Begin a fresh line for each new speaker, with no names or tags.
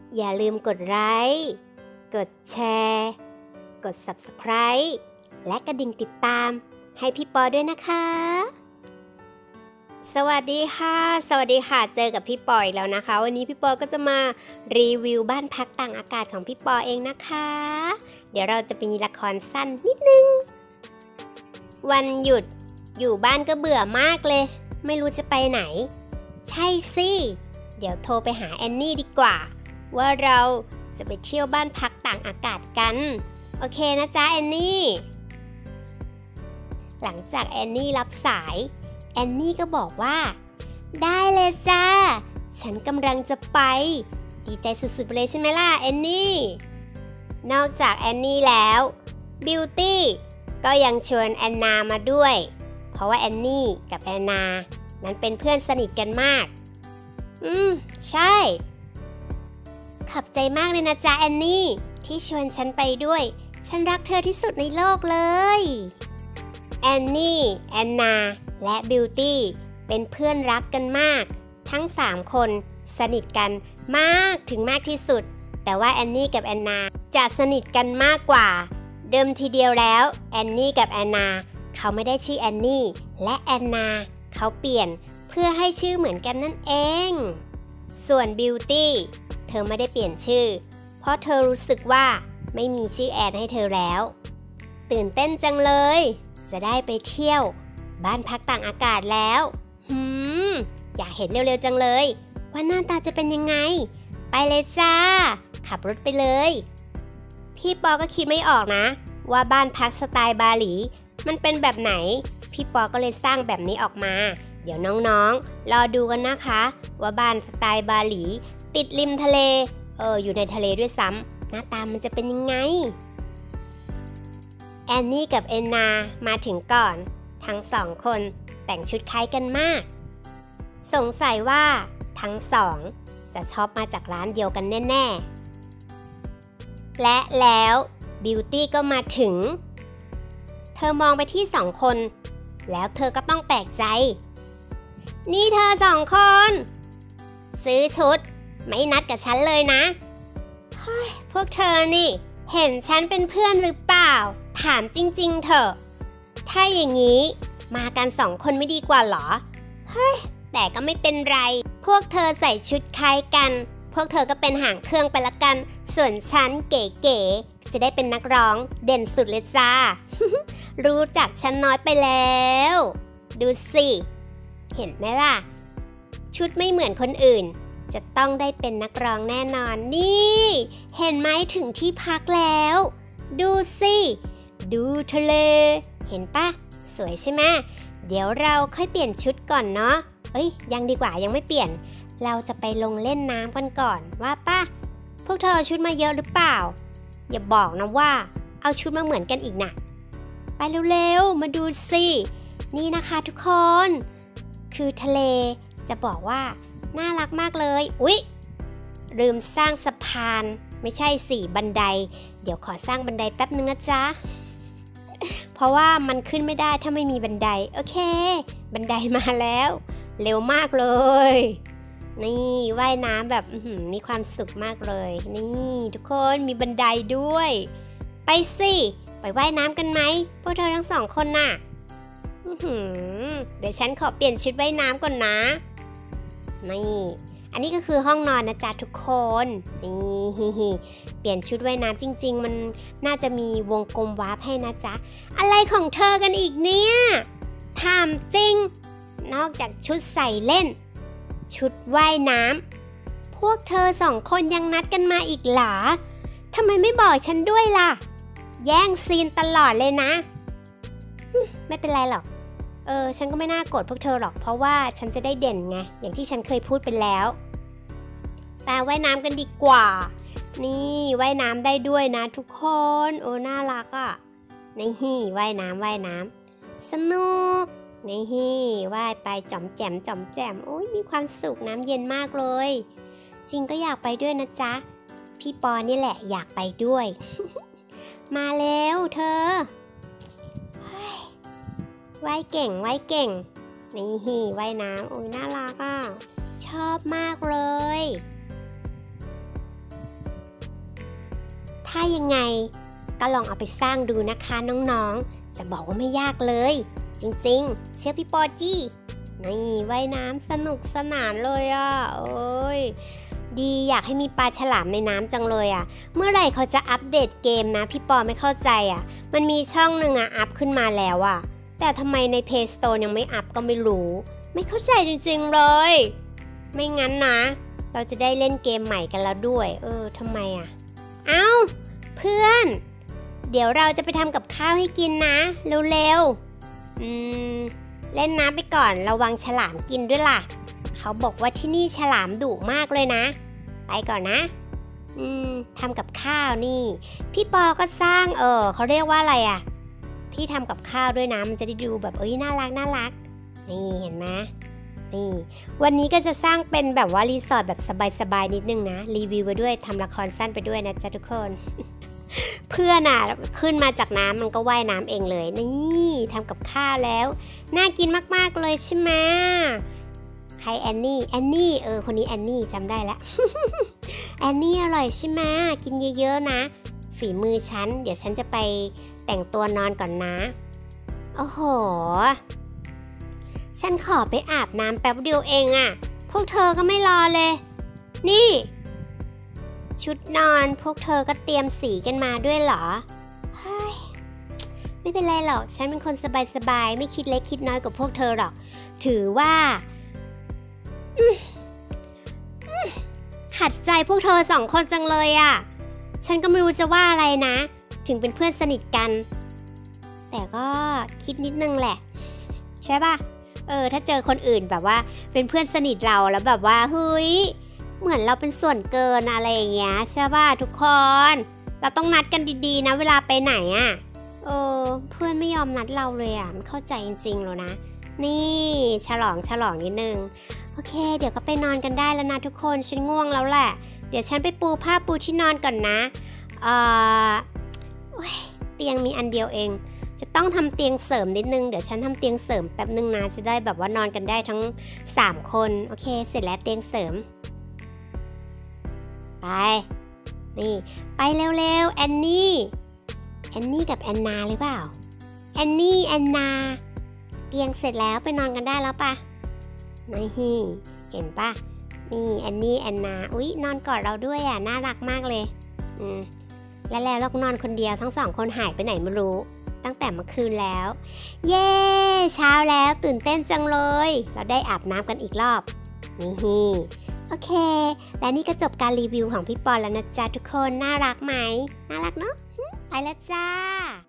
อย่าลืมกดไลค์กดแชร์กด Subscribe และกระดิ่งติดตามให้พี่ปอด้วยนะคะสวัสดีค่ะเจอกับพี่ปออีกแล้วนะคะวันนี้พี่ปอก็จะมารีวิวบ้านพักต่างอากาศของพี่ปอเองนะคะเดี๋ยวเราจะมีละครสั้นนิดนึงวันหยุดอยู่บ้านก็เบื่อมากเลยไม่รู้จะไปไหนใช่สิเดี๋ยวโทรไปหาแอนนี่ดีกว่าว่าเราจะไปเที่ยวบ้านพักต่างอากาศกันโอเคนะจ๊ะแอนนี่หลังจากแอนนี่รับสายแอนนี่ก็บอกว่าได้เลยจ้าฉันกำลังจะไปดีใจสุดๆเลยใช่ไหมล่ะแอนนี่นอกจากแอนนี่แล้วบิวตี้ก็ยังชวนแอนนามาด้วยเพราะว่าแอนนี่กับแอนนานั้นเป็นเพื่อนสนิทกันมากใช่ขอบใจมากเลยนะจ๊ะแอนนี่ที่ชวนฉันไปด้วยฉันรักเธอที่สุดในโลกเลยแอนนี่แอนนาและบิวตี้เป็นเพื่อนรักกันมากทั้ง3คนสนิทกันมากถึงมากที่สุดแต่ว่าแอนนี่กับแอนนาจะสนิทกันมากกว่าเดิมทีเดียวแล้วแอนนี่กับแอนนาเขาไม่ได้ชื่อแอนนี่และแอนนาเขาเปลี่ยนเพื่อให้ชื่อเหมือนกันนั่นเองส่วนบิวตี้เธอไม่ได้เปลี่ยนชื่อเพราะเธอรู้สึกว่าไม่มีชื่อแอนให้เธอแล้วตื่นเต้นจังเลยจะได้ไปเที่ยวบ้านพักต่างอากาศแล้วอยากเห็นเร็วๆจังเลยว่าหน้าตาจะเป็นยังไงไปเลยจ้าขับรถไปเลยพี่ปอก็คิดไม่ออกนะว่าบ้านพักสไตล์บาหลีมันเป็นแบบไหนพี่ปอก็เลยสร้างแบบนี้ออกมาเดี๋ยวน้องๆรอดูกันนะคะว่าบ้านสไตล์บาหลีติดริมทะเลอยู่ในทะเลด้วยซ้ำหน้าตามันจะเป็นยังไงแอนนี่กับแอนนามาถึงก่อนทั้ง2คนแต่งชุดคล้ายกันมากสงสัยว่าทั้ง2จะช็อปมาจากร้านเดียวกันแน่ๆและแล้วบิวตี้ก็มาถึงเธอมองไปที่2คนแล้วเธอก็ต้องแปลกใจนี่เธอ2คนซื้อชุดไม่นัดกับฉันเลยนะเฮ้ยพวกเธอนี่เห็นฉันเป็นเพื่อนหรือเปล่าถามจริงๆเถอะถ้าอย่างนี้มากัน2คนไม่ดีกว่าหรอเฮ้ยแต่ก็ไม่เป็นไรพวกเธอใส่ชุดคล้ายกันพวกเธอก็เป็นหางเครื่องไปละกันส่วนฉันเก๋ๆจะได้เป็นนักร้องเด่นสุดเลยจ้า รู้จักฉันน้อยไปแล้วดูสิเห็นไหมล่ะชุดไม่เหมือนคนอื่นจะต้องได้เป็นนักร้องแน่นอนนี่เห็นไหมถึงที่พักแล้วดูสิดูทะเลเห็นปะสวยใช่ไหมเดี๋ยวเราค่อยเปลี่ยนชุดก่อนเนาะยังดีกว่ายังไม่เปลี่ยนเราจะไปลงเล่นน้ำกันก่อนว่าปะพวกเธอเอาชุดมาเยอะหรือเปล่าอย่าบอกนะว่าเอาชุดมาเหมือนกันอีกนะไปเร็วๆมาดูสินี่นะคะทุกคนคือทะเลจะบอกว่าน่ารักมากเลยลืมสร้างสะพานไม่ใช่บันไดเดี๋ยวขอสร้างบันไดแป๊บนึงนะจ๊ะเพราะว่ามันขึ้นไม่ได้ถ้าไม่มีบันไดโอเคบันไดมาแล้วเร็วมากเลยนี่ว่ายน้ำแบบมีความสุขมากเลยนี่ทุกคนมีบันไดด้วยไปสิไปว่ายน้ำกันไหมพวกเธอทั้ง2คนน่ะเดี๋ยวฉันขอเปลี่ยนชุดว่ายน้ำก่อนนะนี่อันนี้ก็คือห้องนอนนะจ๊ะทุกคนนี่เปลี่ยนชุดว่ายน้ำจริงๆมันน่าจะมีวงกลมวาร์ปให้นะจ๊ะอะไรของเธอกันอีกเนี่ยถามจริงนอกจากชุดใส่เล่นชุดว่ายน้ำพวกเธอ2คนยังนัดกันมาอีกเหรอทำไมไม่บอกฉันด้วยล่ะแย่งซีนตลอดเลยนะไม่เป็นไรหรอกฉันก็ไม่น่าโกรธพวกเธอหรอกเพราะว่าฉันจะได้เด่นไงอย่างที่ฉันเคยพูดไปแล้วไปว่ายน้ำกันดีกว่านี่ว่ายน้ำได้ด้วยนะทุกคนโอ้น่ารักอ่ะนี่ว่ายน้ำสนุกนี่ว่ายไปจ่อมแจ่มโอ้ยมีความสุขน้ำเย็นมากเลยจริงก็อยากไปด้วยนะจ๊ะพี่ปอนี่แหละอยากไปด้วย มาแล้วเธอว่ายเก่งนี่ว่ายน้ำโอ้ยน่ารักอ่ะชอบมากเลยถ้ายังไงก็ลองเอาไปสร้างดูนะคะน้องๆจะบอกว่าไม่ยากเลยจริงๆเชื่อพี่ปอจี้นี่ว่ายน้ำสนุกสนานเลยอ่ะโอ้ยดีอยากให้มีปลาฉลามในน้ำจังเลยอ่ะเมื่อไหร่เขาจะอัปเดตเกมนะพี่ปอไม่เข้าใจอ่ะมันมีช่องหนึ่งอ่ะอัพขึ้นมาแล้วอ่ะแต่ทำไมใน Play Store ยังไม่อัพก็ไม่รู้ไม่เข้าใจจริงๆเลยไม่งั้นนะเราจะได้เล่นเกมใหม่กันแล้วด้วยทำไมอ่ะเอ้าเพื่อนเดี๋ยวเราจะไปทำกับข้าวให้กินนะเร็วๆเล่นน้ำไปก่อนระวังฉลามกินด้วยล่ะเขาบอกว่าที่นี่ฉลามดุมากเลยนะไปก่อนนะทำกับข้าวนี่พี่ปอก็สร้างเขาเรียกว่าอะไรอ่ะที่ทำกับข้าวด้วยนะมันจะได้ดูแบบน่ารักน่ารักนี่เห็นไหมนี่วันนี้ก็จะสร้างเป็นแบบว่ารีสอร์ทแบบสบายๆนิดนึงนะรีวิวไปด้วยทำละครสั้นไปด้วยนะจ๊ะทุกคน เพื่อนอ่ะขึ้นมาจากน้ำมันก็ว่ายน้ำเองเลยนี่ทำกับข้าวแล้วน่ากินมากๆเลยใช่ไหมใครแอนนี่คนนี้แอนนี่จำได้แล้ว แอนนี่อร่อยใช่ไหมกินเยอะๆนะฝีมือฉันเดี๋ยวฉันจะไปแต่งตัวนอนก่อนนะโอ้โหฉันขอไปอาบน้ำแป๊บเดียวเองอะพวกเธอก็ไม่รอเลยนี่ชุดนอนพวกเธอก็เตรียมสีกันมาด้วยเหรอเฮ้ยไม่เป็นไรหรอกฉันเป็นคนสบายๆไม่คิดเล็กคิดน้อยกว่าพวกเธอหรอกถือว่าขัดใจพวกเธอ2 คนจังเลยอะฉันก็ไม่รู้จะว่าอะไรนะถึงเป็นเพื่อนสนิทกันแต่ก็คิดนิดนึงแหละใช่ป่ะถ้าเจอคนอื่นแบบว่าเป็นเพื่อนสนิทเราแล้วแบบว่าเฮ้ยเหมือนเราเป็นส่วนเกินอะไรอย่างเงี้ยใช่ป่ะทุกคนเราต้องนัดกันดีๆนะเวลาไปไหนอ่ะเพื่อนไม่ยอมนัดเราเลยอ่ะมันเข้าใจจริงๆแล้วนะนี่ฉลองนิดนึงโอเคเดี๋ยวก็ไปนอนกันได้แล้วนะทุกคนฉันง่วงแล้วแหละเดี๋ยวฉันไปปูผ้าปูที่นอนก่อนนะเตียงมีอันเดียวเองจะต้องทำเตียงเสริมนิดนึงเดี๋ยวฉันทำเตียงเสริมแป๊บนึงนะจะได้แบบว่านอนกันได้ทั้ง3 คนโอเคเสร็จแล้วเตียงเสริมไปนี่ไปเร็วๆแอนนี่กับแอนนาหรือเปล่าแอนนาเตียงเสร็จแล้วไปนอนกันได้แล้วปะนี่เห็นปะนี่แอนนาอุ๊ยนอนกอดเราด้วยอ่ะน่ารักมากเลยแล้วเรานอนคนเดียวทั้ง2 คนหายไปไหนไม่รู้ตั้งแต่เมื่อคืนแล้วเย้เช้าแล้วตื่นเต้นจังเลยเราได้อาบน้ำกันอีกรอบนี่โอเคและนี่ก็จบการรีวิวของพี่ปอนแล้วนะจ๊ะทุกคนน่ารักไหมน่ารักเนาะไปแล้วจ้า